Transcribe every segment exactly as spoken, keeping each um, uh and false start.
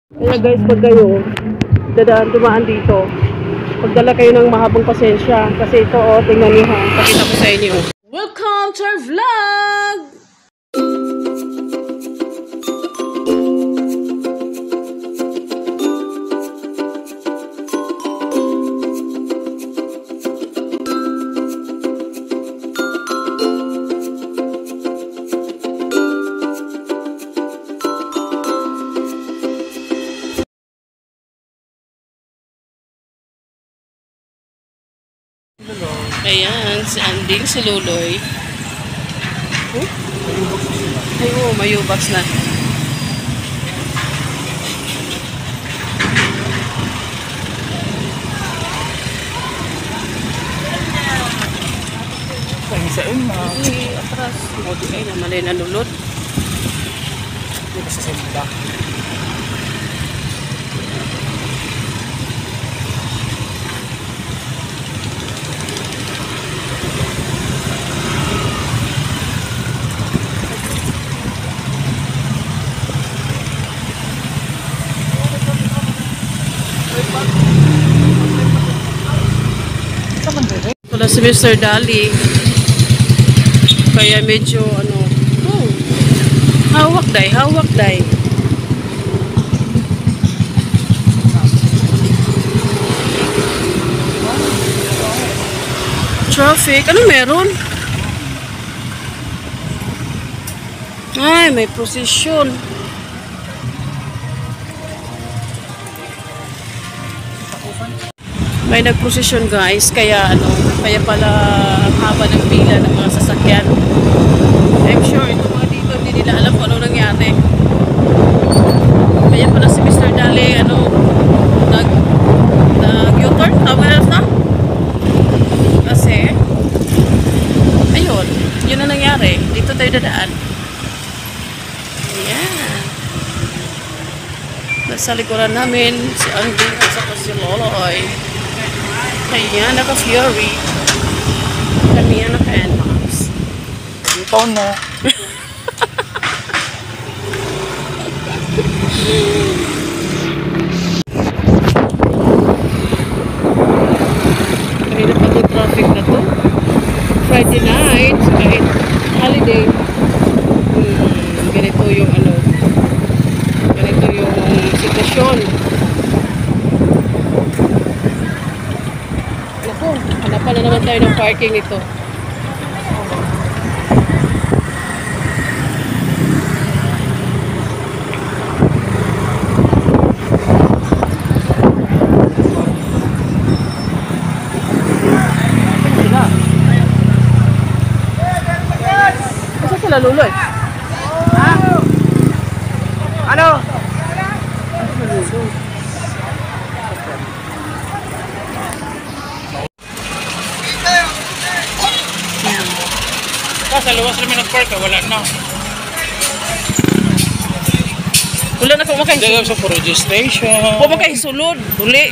Kaya guys, pag kayo dadaan dumaan dito, pagdala kayo ng mahabang pasensya. Kasi ito, oh, tingnan niyo ha. Pakita ko sa inyo. Welcome to our vlog! Ayan, si Anding, si Luloy. Oh? Ay, oh, mayubaks na. Ay, sa una. Ay, atras. O, di ay naman ay nalulot. Dito sa simba. Wala si Mister Dali. Kaya medyo ano, oh, hawak day, hawak day. Traffic, ano meron? Ay, may procession. May nagprosesyon guys, kaya ano, kaya pala ang haba ng pila ng mga sasakyan. I'm sure itong mga dito hindi nila alam kung ano nangyari. Kaya pala si Mister Dali ano, nag nag U-turn, tama na na? Kasi ayun, yun na nangyari. Dito tayo dadaan. Ayan. Nasa likuran namin si Anding at saka si Loloy. Kaya naka-Fury. Kami yan naka-N-Max. Ito na. Kanina pa itong traffic na to. Friday night, kahit holiday. Hmm, ganito yung ano. Ganito yung sitwasyon. Hanapan na naman tayo ng parking nito. Sila. Kasi sila Luloy. Ha? Ano? Sa luwas namin nag-park, wala na. Wala na kung Dito makahisulod. sa registration. Kung makahisulod, huli.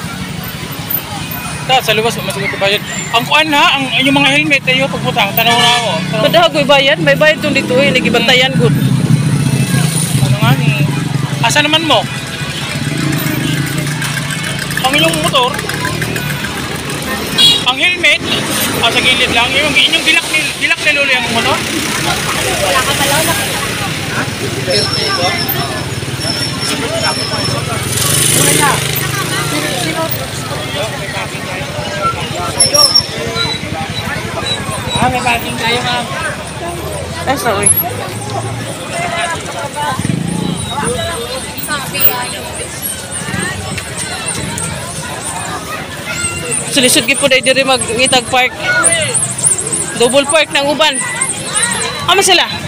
Ta, sa luwas, masigot ko bayad. Ang kuan ha, ang, yung mga helmet, ayo pagputang, tanaw na ako. Padaha ko'y bayad, may bayad itong dito eh, nagibantayan good. Ano nga ni? Asa naman mo? Ang inyong motor, ang helmet, ah, sa gilid lang, yung inyong dilak ni, dilak ni Lolo yung motor? Wala ka malaw na. Ha? Wala. Sino? Ah, may parking kayo ma'am. Eh, sorry. Sabi ayaw. Sulisod gid po dai diri mag-ngitag park. Double park ng uban. Amo sila?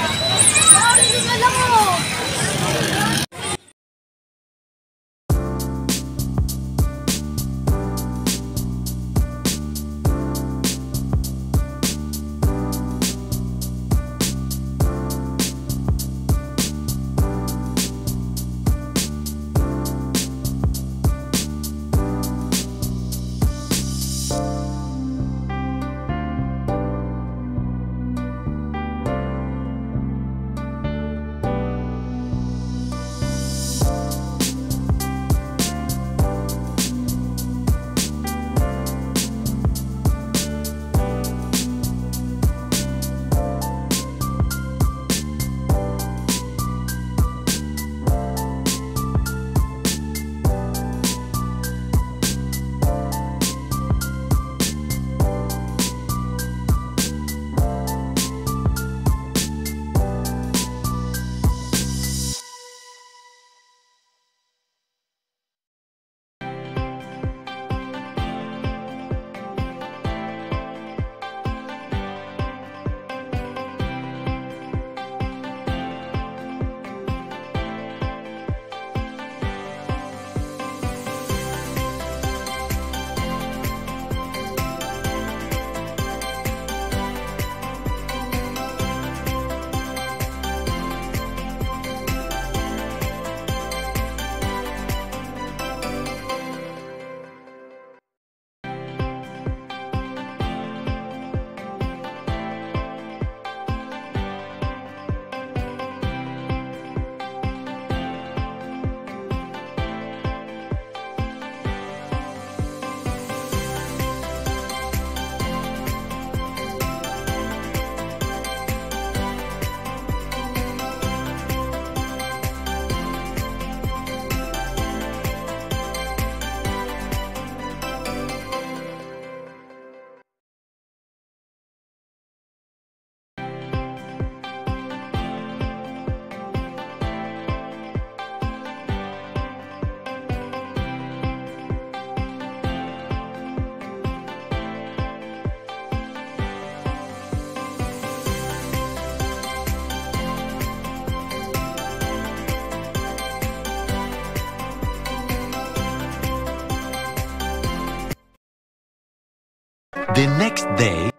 The next day.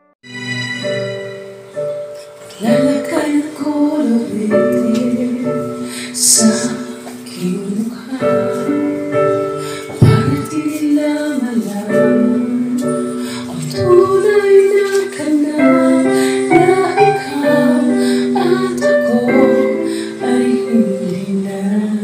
Lalakay ko ulit sa aking mukha para di nila malaman ang tunay na kanal na ikaw at ako ay hindi na.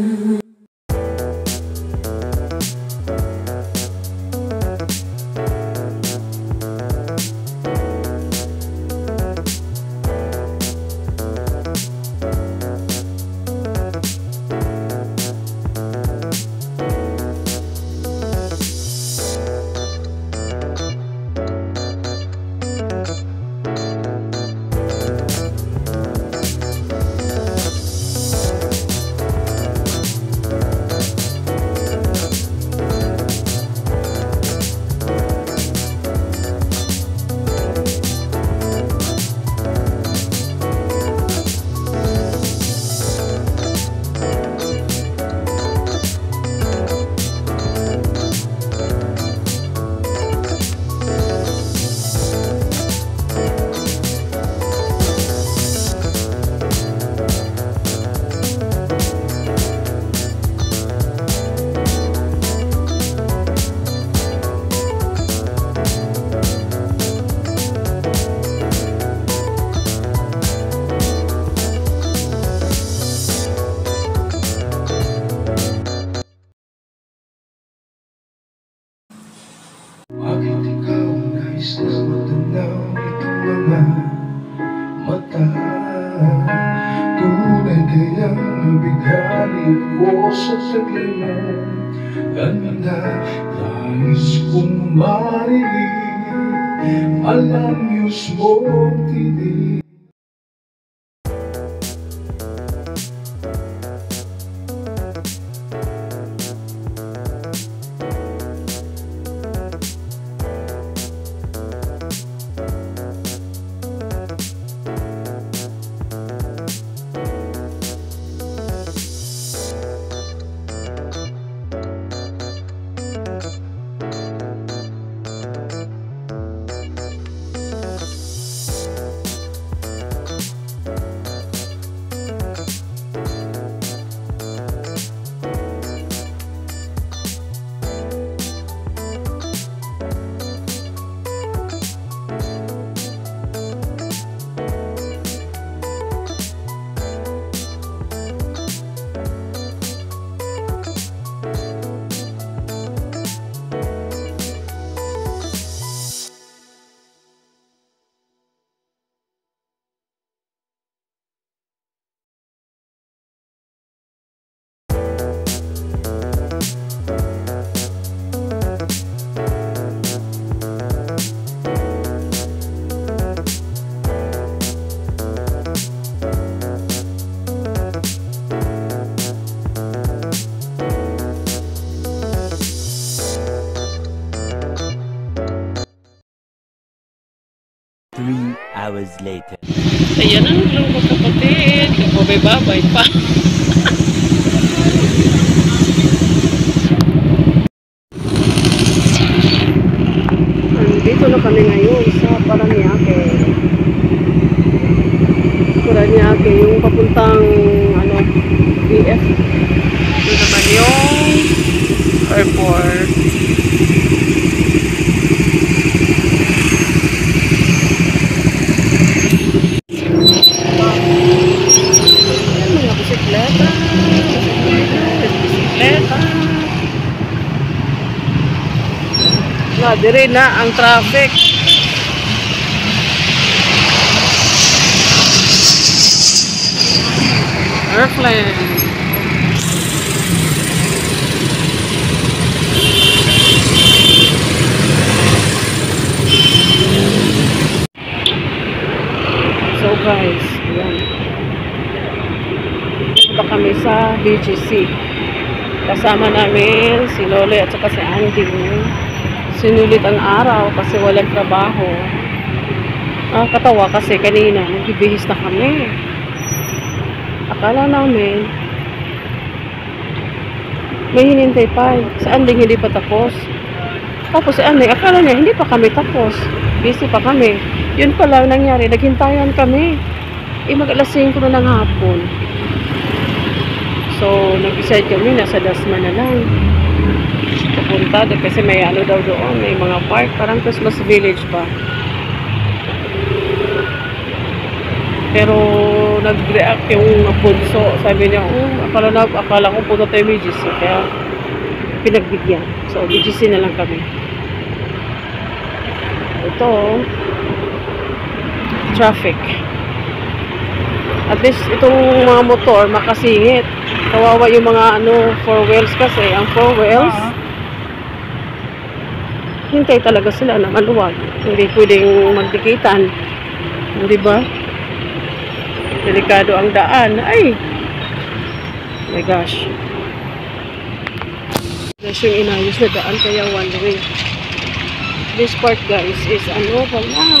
Bakit ikaw nais na matanaw itong mga mata? Tunay kayang nabighani ako sa saglanang ganda. Nais kong marinig alam Diyos mong tinig. Three hours later. Ayan ang lang magkapatid. Nagpabay-babay pa. Dito na kami ngayon sa Paranaque. Paranaque, yung papuntang ano, B F. Ito naman yung airport. Mga bisikleta. Bisikleta. Na, dire na ang traffic. Airplane. So guys, ayan. Punta kami sa B G C. Kasama namin si Lole at saka si Andy. Sinulit ang araw kasi walang trabaho. Ah, katawa kasi kanina nagbibihis na kami. Akala namin may hinintay pa. Sa Anding hindi pa tapos. Tapos si Aneng, akala niya hindi pa kami tapos. Busy pa kami. Yun pala ang nangyari, naghintayan kami. Eh mag-alas singko na ng hapon. So, nag-decide kami, nasa Dasma na lang. Pupunta doon kasi may ano daw doon, may mga park, parang Christmas Village pa. Pero nag-react yung punso. Sabi niya, oh, akala, na, akala ko punta tayo B G C. Kaya pinagbigyan. So, B G C na lang kami. Ito, traffic. At least, itong mga motor, makasingit. Kawawa yung mga ano, four wheels kasi. Ang four wheels, hintay talaga sila na maluwag. Hindi pwedeng magdikitan. Di ba? Delikado ang daan. Ay! Oh my gosh. Guys, yung inayos na daan kaya one way. This part guys is ano pala.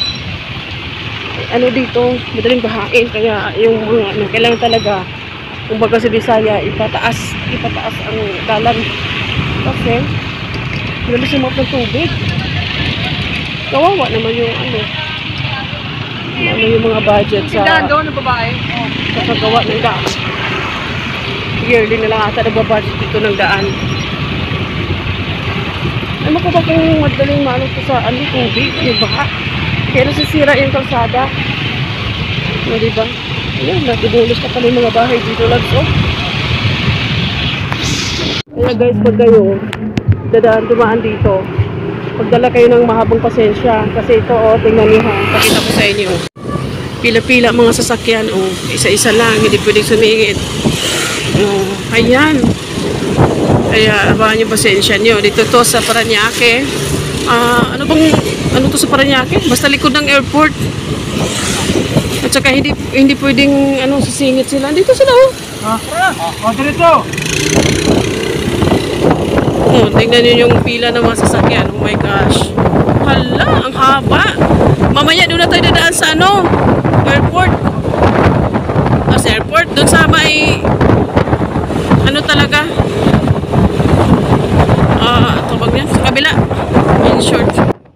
Ano dito, madaling bahain. Kaya yung mga ano, kailangan talaga kung baga sa Bisaya, ipataas. Ipataas ang dalan. Kasi, madaling sumap ng tubig. Kawawa naman yung ano. Ano yung mga budget sa doon ng babae. Oh. sa paggawa ng daan. Yearly na lang ata nagbabudget dito ng daan. Ano ko ba kung madaling maano ko sa ano, tubig, yung baha? Kaya nasisira yung kalsada. No, diba? Ayan, nagugulos ka pala yung mga bahay dito lang. So, kaya guys, pag kayo dadaan, dumaan dito, pagdala kayo ng mahabang pasensya. Kasi ito, oh, tingnan niyo ha. Pakita ko sa inyo. Pila-pila mga sasakyan, oh. Isa-isa lang, hindi pwedeng sumingit. Oh, ayan. Kaya, abangan yung pasensya niyo. Dito to sa Parañaque. Ah, ano bang, ano to sa Parañaque? Basta likod ng airport. At saka hindi, hindi pwedeng, ano, sisingit sila. Dito sila, oh. Ha? Oh, dito. Oh, tingnan niyo yung pila ng mga sasakyan. Oh my gosh. Hala, ang haba. Mamaya doon na tayo dadaan sa ano, airport. Ah, sa airport, doon sa may ano talaga. Ah, uh, tawag niya sa kabila. In short.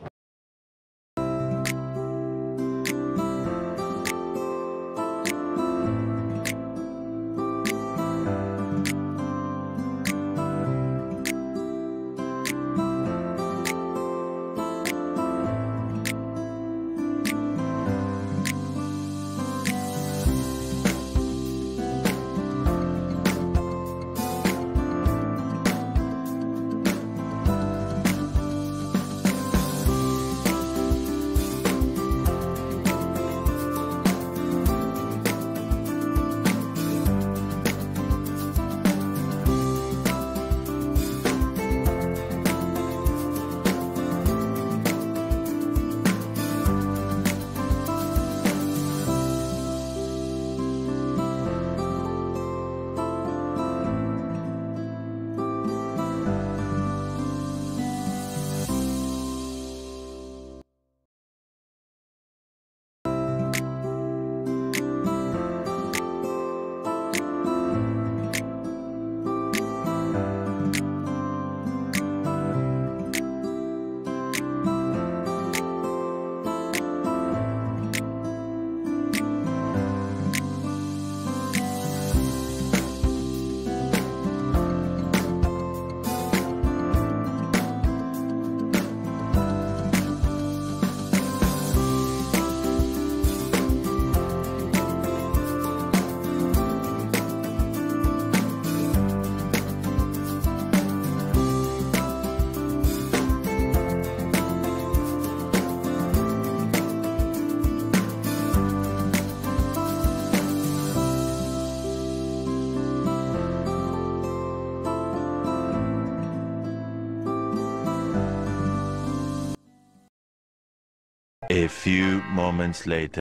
A few moments later.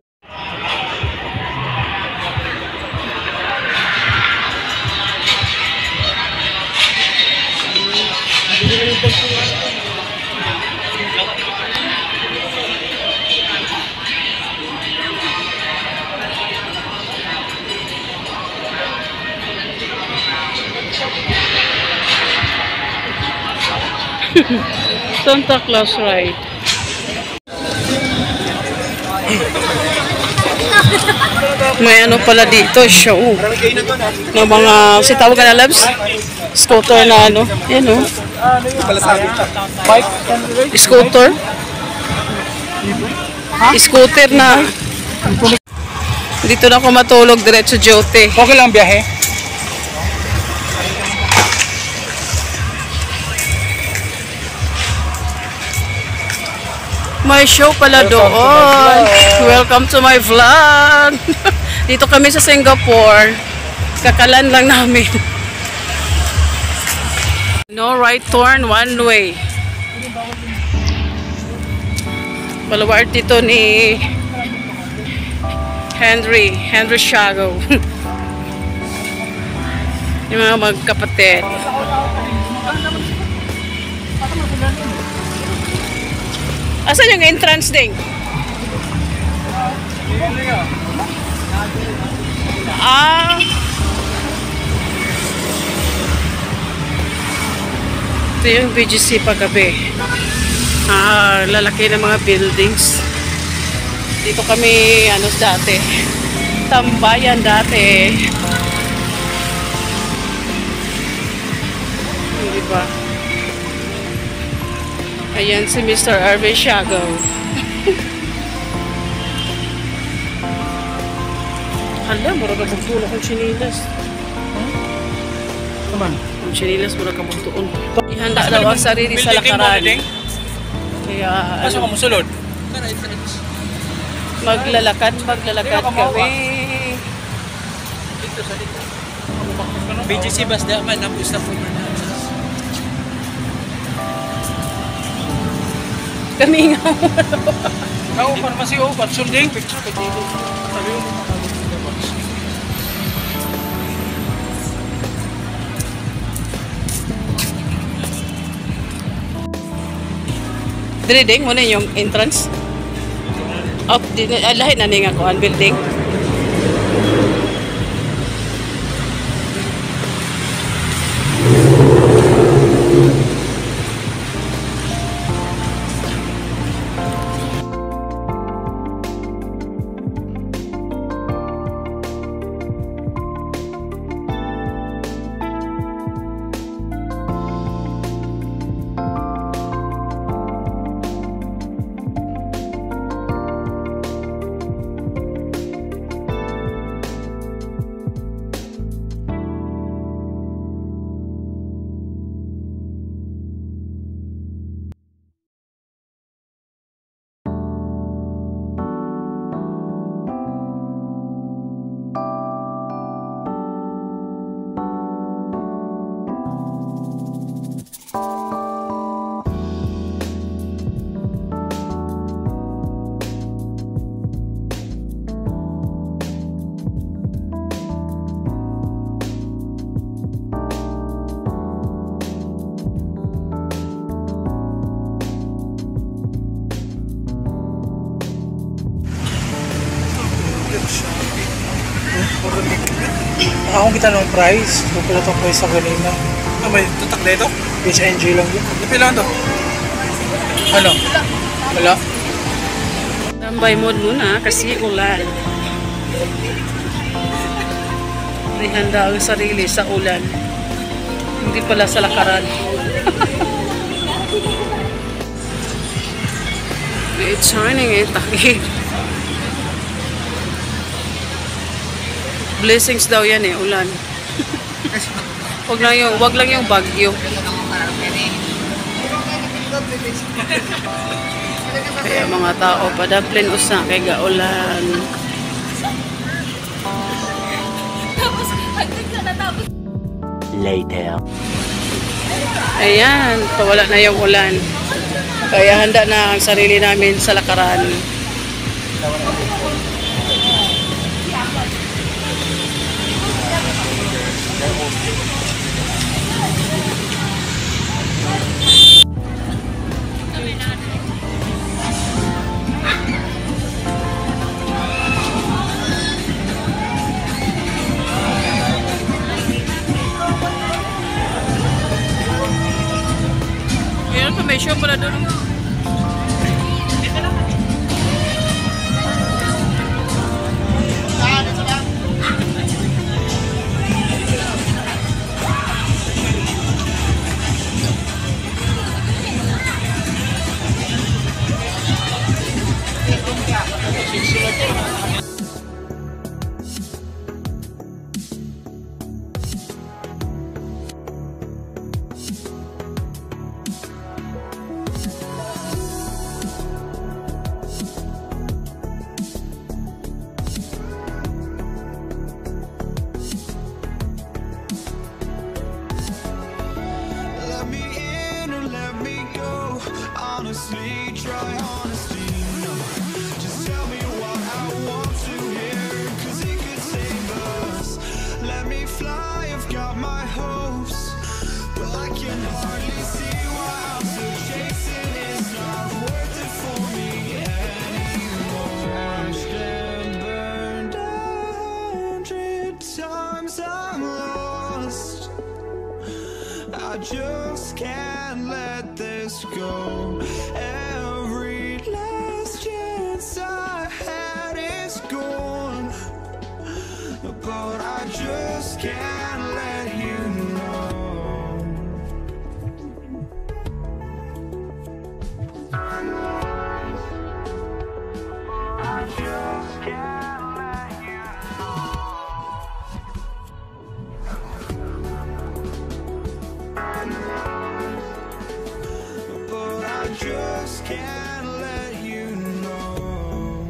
Santa Claus ride. May ano pala dito, show. Ng mga, si tawag ka na, Labs? Scooter na ano. Yan o. Scooter. Scooter na. Dito na ako matulog, diretso Jote. Okay lang biyahe. May show pala doon. Welcome to my vlog. Dito kami sa Singapore. Kakalan lang namin. No right turn, one way. Baluart dito ni Henry, Henry Shago. Yung mga magkapatid. Asan yung entrance ding? Ah. Ito yung B G C paggabi. Ah, lalaki ng mga buildings. Dito kami, ano dati, tambayan dati. Hindi ba? Ayan si Mister Arvin Shago. Hala, mura ka magtuon akong chinilas. Naman. Ang chinilas, mura ka magtuon. Ihanda daw ang sarili sa lakaran. Kaya, Kaso ka mo sulod? maglalakad, maglalakad kami. B G C bus da man, napos na po na. Kami nga. Ako, pharmacy o, but solding. Picture ka dito. Sabi mo, Dili ding, muna yung entrance. Up, di, ah, lahat na nga ko ang building. Akong kita ng price. Pupila itong price sa kanina. Ah, may tutak na ito? H N G lang yun. Napila ito? Ano? Wala? Tambay mode muna kasi ulan. Ihanda ang sarili sa ulan. Hindi pala sa lakaran. It's shining eh, takip. Blessings daw yan eh, ulan. Wag lang yung, wag lang yung bagyo. Kaya mga tao, padaplin usa kay gaulan. Later. Ayan, pawala na yung ulan. Kaya handa na ang sarili namin sa lakaran. Meron pa may show pala doon. Honestly, try honesty, no. Just tell me what I want to hear, cause it could save us. Let me fly, I've got my hopes, but I can hardly see why I'm still chasing. It's not worth it for me anymore. Watched and burned a hundred times, I'm lost. I just can't let this go. Every last chance I had is gone, but I just can't let you know. I just can't let you but I just can't let you know.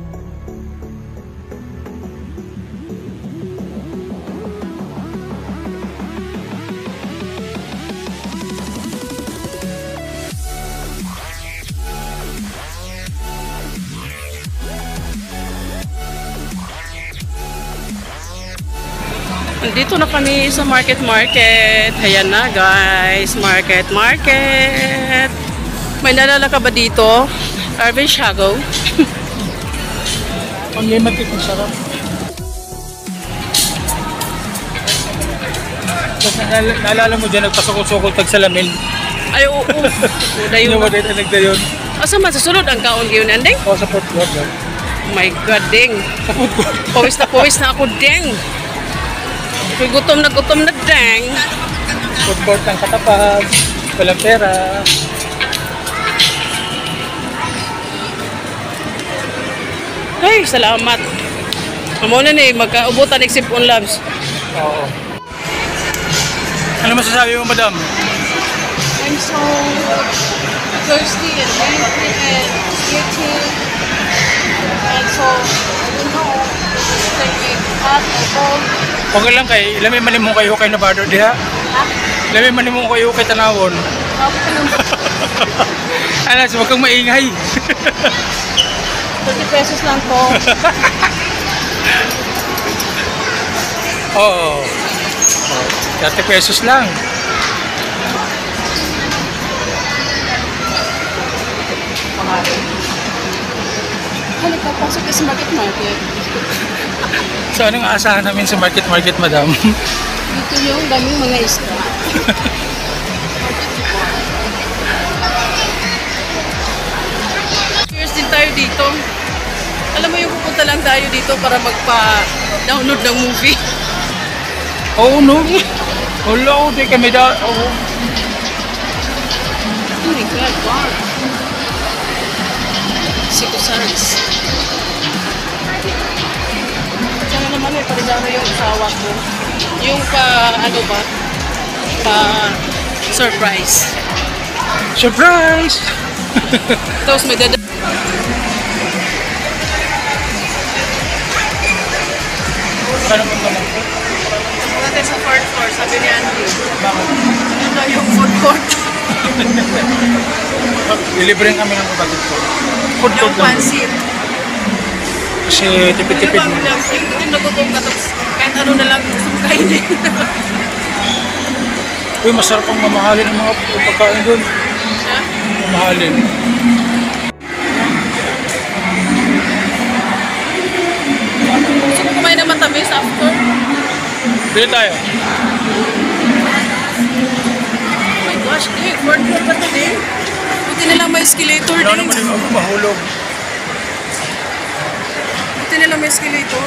Dito na kami sa market market. Ayan na guys, market market. May nalala ka ba dito? Arvin Shago. Ang limited ang sarap. Tapos nal- naalala mo dyan, nagpasukot-sukot tag salamin. Ay, oo. Dayon Hindi mo na. dito nagdayon. Asa man sa sulod ang kaon yun, Andeng? O sa fourth floor dyan. Oh my God, ding. Sa fourth floor. Pawis na pawis na ako, ding. May gutom na gutom na, ding. Fourth floor ng katapag. Walang pera. Ay, salamat. Amo na ni, magkaubutan ng sipon labs. Oo. Ano masasabi mo, madam? I'm so thirsty and hungry and eating. And so, I don't know. It's like a hot or cold. Okay lang kay, ilamay manin mo kayo kay Navarro diha. Ha? Ilamay manin mo kayo kay Tanawon. Bakit ka naman? Alas, huwag kang maingay. thirty pesos lang to. Oo. thirty pesos lang. Halika, pasok ka sa market market. So, anong aasahan namin sa market market, madam? Dito yung daming mga isda. Cheers din tayo dito. Alam mo yung pupunta lang tayo dito para magpa-download ng movie. Oh, no. Hello, di kami da... Oh. Oh my God, wow. Sikosaris. Sana naman may paligaro yung asawa ko. Yung pa, ano ba? Pa, surprise. Surprise! Tapos may dada. Ano po naman po? Natin sa fourth floor, sabi ni Andy. Bakit? Yun daw yung food court. Dilibre kami ng kapatid ko. Food Yung court lang. pansit. Kasi tipid-tipid Ano mo. ba, yung nagutom ka tapos kahit ano na lang gusto mo kainin. Uy, masarap ang mamahalin ng mga pagkain doon. Ha? Mamahalin. Gusto ko kumain ng matamis after. Bili tayo. Oh my gosh, eh, fourth floor pa ito eh. Buti na lang may escalator Wala din. naman yung ako mahulog. Buti na lang may escalator.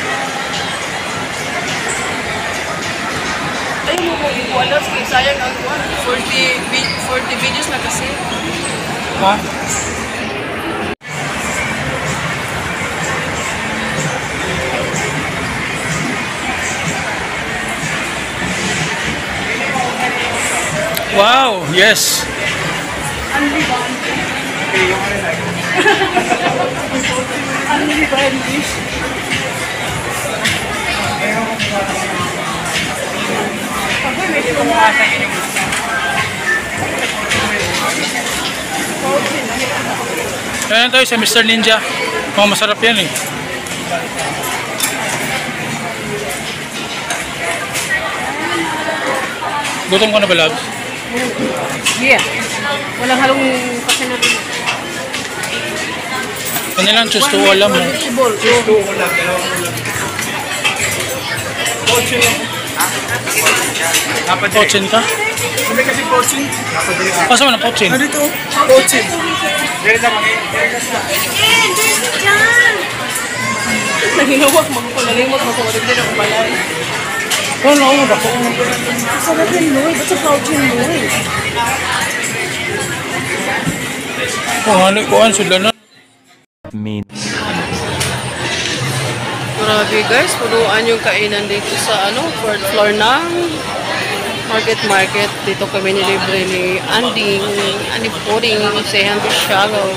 Ayaw mo kung ikualas kay sayang ang one. forty, forty videos na kasi. Ha? Wow! Yes! Unli ba English? Ako medyo kumasa yun. Ayan tayo sa Mister Ninja. Oh, masarap yan eh. Gutom ka na ba, Labs? Yeah. Walang halong kasinari. Kanilang choose to alam mo. Vegetable. Pochin ka? Sabi kasi coaching. Pasa mo na pochin? Ano dito? Coaching. Nahinawag, magkulalimot, magkumalig din ang balay. Oh, no, no, bako. Sarap din, Noy. Ba't sa couchin, Noy? Kung ano, kuhan sila na. Mean. Grabe guys, punuan yung kainan dito sa ano, fourth floor ng Market Market. Dito kami nilibre ni Andy, Andy Pudding, si Henry Shallow.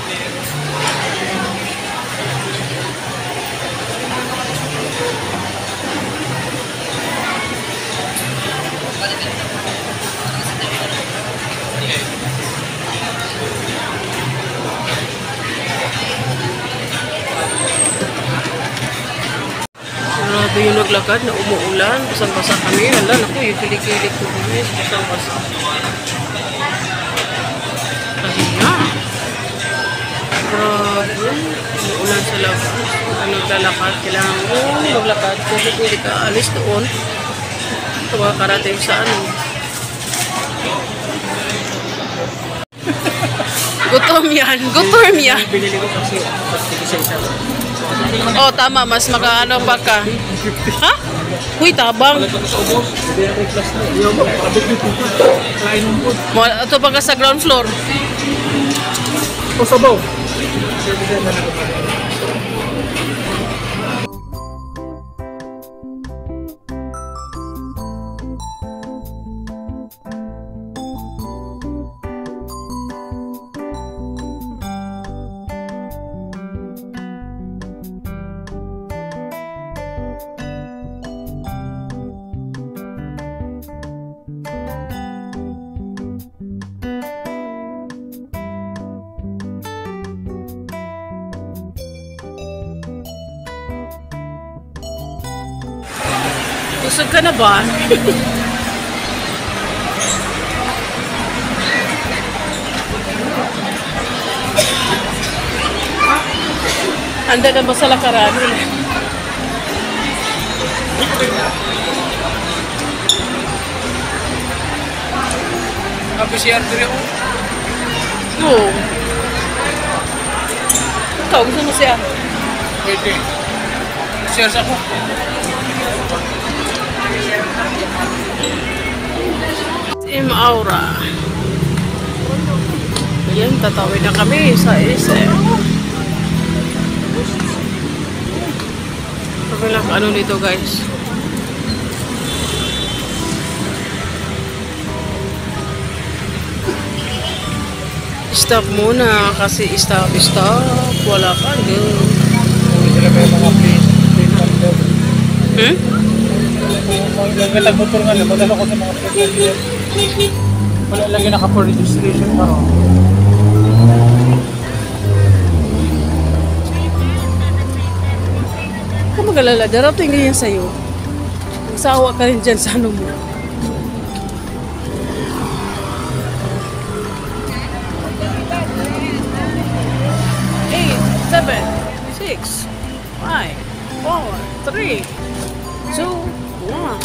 Grabe yung naglakad na umuulan. Basang-basa kami. Hala, naku, yung kilik-kilik ko kami. Basang-basa. Kaya. Grabe. Umuulan sa labas. Kung naglalakad, kailangan mo maglakad. Kung hindi ka alis doon, tuwa karating sa ano. Gutom yan. Gutom yan. Binili ko kasi isa-isa. Oh, tama. Mas makaano pa ka. Ha? Uy, tabang. Mo, ito pa ka sa ground floor. O sabaw. Busog ka na ba? Handa na ba sa lakaran? Ako si Andre ako. Oo. Ikaw, gusto mo siya? Pwede. Share sa ako. Team Aura. Ayan, tatawid na kami sa S M. Pagkalang ano dito guys. Stop muna kasi stop, stop. Wala ka doon. Sila may mga place. Hmm? Yung nagmotor nga, madala ko sa mga place. Wala lagi naka for registration pa ro. Huwag mag-alala, darating ganyan sa'yo. Magsawa ka rin dyan sa ano mo. Eight, seven, six, five, four, three, two, one.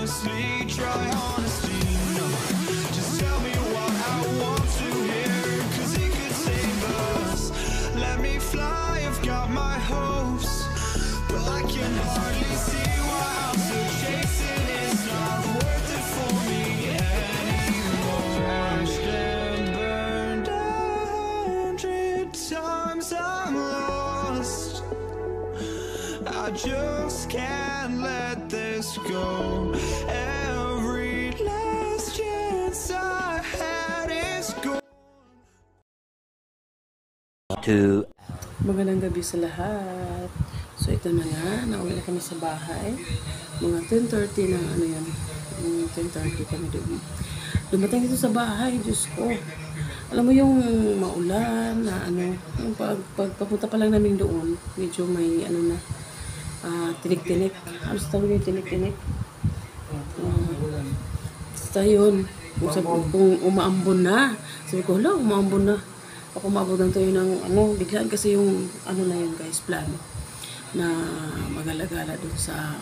honestly, try honesty. No, just tell me what I want to hear, cause it could save us. Let me fly, I've got my hopes, but I can hardly see why I'm still chasing. It's not worth it for me anymore. Watched and burned a hundred times, I'm lost. I just can't let this go. Every last chance I had is gone. Two Magandang gabi sa lahat. So ito na nga, nauwi na kami sa bahay. Mga ten thirty na ano yan. Mm, ten thirty kami doon. Dumating ito sa bahay, Diyos ko. Alam mo yung maulan na ano, yung pag, pag papunta pa lang namin doon, medyo may ano na, uh, tinik-tinik. Ano sa tawag yung tinik-tinik? Uh, basta yun. Kung, sabi, kung umaambon na, sabi ko, hala, umaambon na. Ako mabutan tayo ng ano, biglaan kasi yung ano na yun guys, plano na magalagala dun sa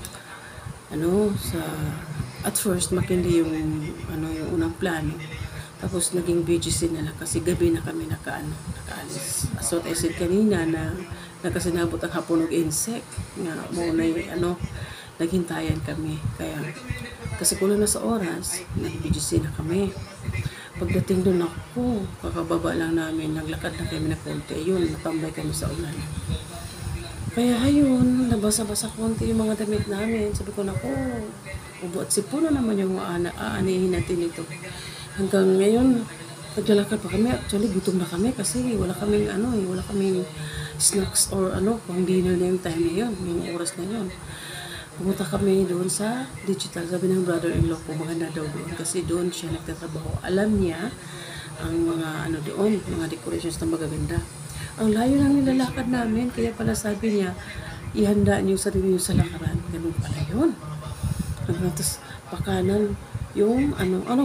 ano, sa at first makindi yung ano, yung unang plano. Tapos naging B G C na lang kasi gabi na kami nakaano, nakaalis. As what I said kanina na nakasinabot ang hapon ng insect nga mo na yung ano, naghintayan kami. Kaya kasi kulang na sa oras, nag-B G C na kami. Pagdating doon ako, kakababa lang namin, naglakad na kami na konti. Ayun, natambay kami sa ulan. Kaya ayun, nabasa-basa konti yung mga damit namin. Sabi ko, naku, ubo at sipon na naman yung aanihin natin ito. Hanggang ngayon, naglalakad pa kami. Actually, gutom na kami kasi wala kaming ano eh, wala kaming snacks or ano, pang dinner na yung time na yun, yung oras na yun. Pumunta kami doon sa digital. Sabi ng brother-in-law ko, maganda daw doon. Kasi doon siya nagtatrabaho. Alam niya ang mga ano doon, mga decorations na magaganda. Ang layo lang nilalakad namin. Kaya pala sabi niya, ihanda niyo sarili niyo sa lakaran. Ganun pala yun. Tapos pakanan, yung ano, ano,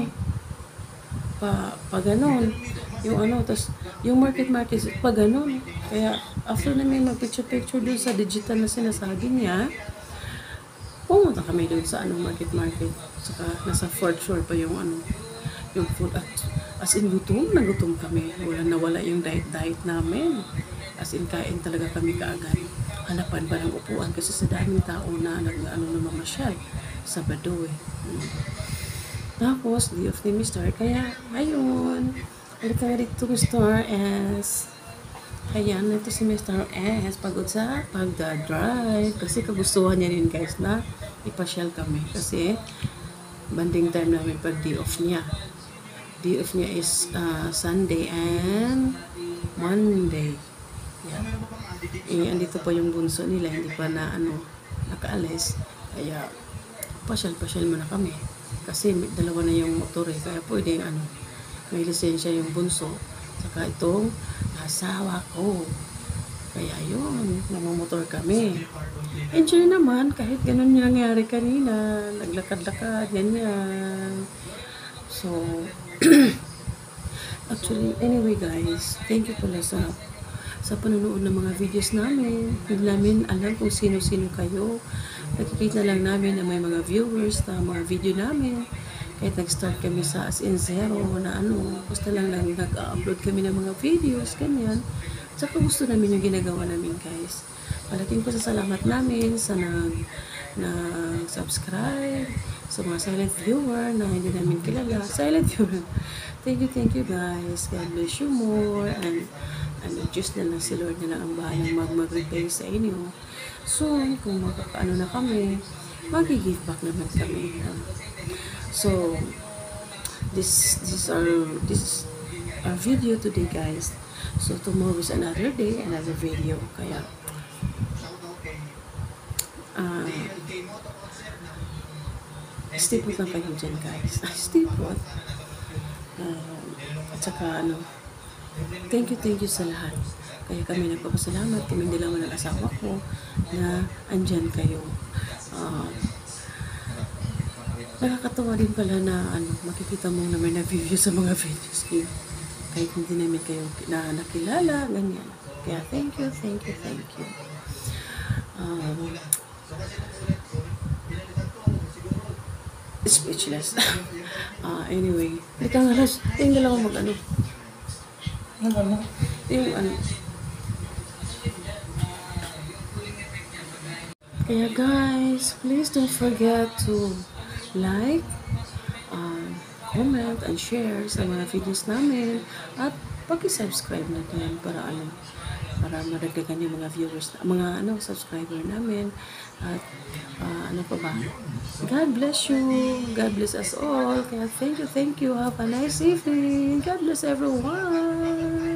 pa, pa ganon. Yung ano, tapos yung market-market, pa ganon. Kaya after namin mag-picture-picture doon sa digital na sinasabi niya, pumunta kami doon sa ano, market market. Saka nasa fourth floor pa yung ano, yung food. At as in gutom, nagutom kami. Wala nawala yung diet-diet namin. As in kain talaga kami kaagad. Hanapan pa ng upuan kasi sa daming tao na nag ano na mamasyal. Sabado eh. Hmm. Tapos, day of the mister. Kaya, ayun. Halika nga dito, mister S. Ayan, ito si mister S. Pagod sa pagdadrive. Kasi kagustuhan niya rin guys na ipasyal kami. Kasi banding time namin pag day off niya. Day off niya is uh, Sunday and Monday. Yan. Eh, andito pa yung bunso nila. Hindi pa na ano, nakaalis. Kaya pasyal-pasyal muna kami. Kasi dalawa na yung motor eh. Kaya pwede ano, may lisensya yung bunso. Saka itong asawa ko. Kaya yun, namamotor kami. Enjoy naman, kahit ganun yung nangyari kanina. Naglakad-lakad, ganyan. So, actually, anyway guys, thank you pala sa sa panonood ng mga videos namin. Hindi namin alam kung sino-sino kayo. Nakikita lang namin na may mga viewers na mga video namin. Kahit nag-start kami sa as in zero na ano, basta lang lang nag-upload kami ng mga videos, ganyan. Tsaka gusto namin yung ginagawa namin guys. Malaking pasasalamat namin sa nag, nag-subscribe, sa mga silent viewer na hindi namin kilala. Silent viewer. Thank you, thank you guys. God bless you more. And ano, just na lang si Lord na lang ang bahalang mag-mag-repay sa inyo. So, kung makakaano na kami, mag-give back naman kami. So, this this our this our video today, guys. So tomorrow is another day, another video. Kaya, uh, stay put lang kayo dyan, guys. Stay put. Uh, at saka, ano, thank you, thank you sa lahat. Kaya kami nagpapasalamat, kami dilawan ng asawa ko na andyan kayo. Uh, Nakakatawa din pala na ano, makikita mo na may na-view sa mga videos ko. Kahit hindi namin kayo na nakilala, ganyan. Kaya thank you, thank you, thank you. Um, speechless. Ah, anyway, hindi ka nga Ros. Yung dalawa mag ano. Ano ano? Yung ano. Kaya guys, please don't forget to like, um, comment, and share sa mga videos namin. At pag-subscribe na din para ano, para maragdagan yung mga viewers, mga ano, subscriber namin. At uh, ano pa ba? God bless you. God bless us all. Kaya thank you, thank you. Have a nice evening. God bless everyone.